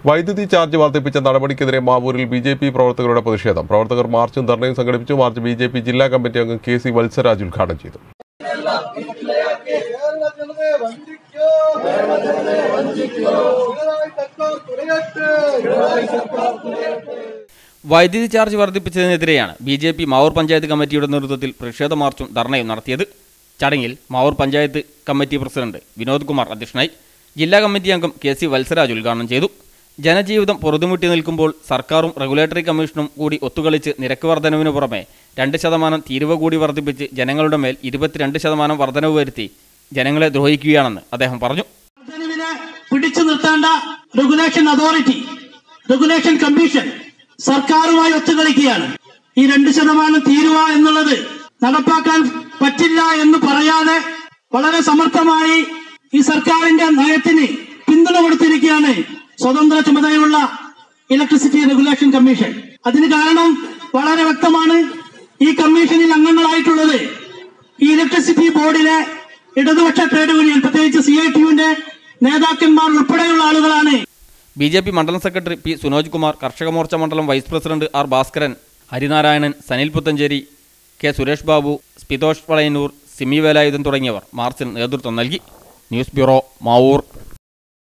വൈദ്യുതി ചാർജ് വർദ്ധിപ്പിച്ച നടപടിക്കെതിരെ മാവൂരിൽ ബിജെപി പ്രവർത്തകരുടെ പ്രതിഷേധം. പ്രവർത്തകർ മാർച്ചും ധർണയും സംഘടിപ്പിച്ചു. മാർച്ച് ബിജെപി ജില്ലാ കമ്മിറ്റി അംഗം കെ.സി. വത്സരാജ് ഉദ്ഘാടനം ചെയ്തു. വൈദ്യുതി ചാർജ് വർദ്ധിപ്പിച്ചതിനെതിരെയാണ് ബിജെപി മാവൂർ പഞ്ചായത്ത് കമ്മിറ്റിയുടെ നേതൃത്വത്തിൽ പ്രതിഷേധ മാർച്ചും ധർണയും നടത്തിയത്. ചടങ്ങിൽ മാവൂർ പഞ്ചായത്ത് കമ്മിറ്റി പ്രസിഡന്റ് വിനോദ് കുമാർ അധ്യക്ഷനായി. ജില്ലാ കമ്മിറ്റി അംഗം കെ.സി. വത്സരാജ് ഉദ്ഘാടനം ചെയ്തു. ജനജീവിതം പൊറുതുമുട്ടി നിൽക്കുമ്പോൾ സർക്കാരും റെഗുലേറ്ററി കമ്മീഷനും കൂടി ഒത്തുകളിച്ച് നിരക്ക് വർധനവിന് പുറമെ 2% തീരുവ കൂടി വർദ്ധിപ്പിച്ച് ജനങ്ങളുടെ മേൽ 22% വർധനവ് വരുത്തി ജനങ്ങളെ ദ്രോഹിക്കുകയാണെന്ന് അദ്ദേഹം പറഞ്ഞു. പിടിച്ചു നിർത്തേണ്ട റെഗുലേഷൻ അതോറിറ്റി, റെഗുലേഷൻ കമ്മീഷൻ സർക്കാരുമായി ഒത്തുകളിക്കുകയാണ്. ഈ 2% തീരുവ എന്നുള്ളത് നടപ്പാക്കാൻ പറ്റില്ല എന്ന് പറയാതെ വളരെ സമർത്ഥമായി ഈ സർക്കാരിന്റെ നയത്തിന് പിന്തുണ കൊടുത്തിരിക്കുകയാണ് സ്വതന്ത്ര ചുമതലയുള്ള ഇലക്ട്രിസിറ്റി റെഗുലേഷൻ കമ്മീഷൻ. അതിന് കാരണം വളരെ വ്യക്തമാണ്. ഈ കമ്മീഷനിൽ അംഗങ്ങളായിട്ടുള്ളത് ഈ ഇലക്ട്രിസിറ്റി ബോർഡിലെ ഇടതുപക്ഷ ട്രേഡ് യൂണിയൻ, പ്രത്യേകിച്ച് CITUവിന്റെ നേതാക്കന്മാർ ഉൾപ്പെടെയുള്ള ആളുകളാണ്. ബിജെപി മണ്ഡലം സെക്രട്ടറി പി. സുനോജ് കുമാർ, കർഷക മോർച്ച മണ്ഡലം vice president R. Bhaskaran, Harinarayanan, Sanil Puthenchery, K. Suresh Babu, Spithosh Valayannur, Simi Velayudhan തുടങ്ങിയവർ മാർച്ചിന് നേതൃത്വം നൽകി. News bureau, Mavoor.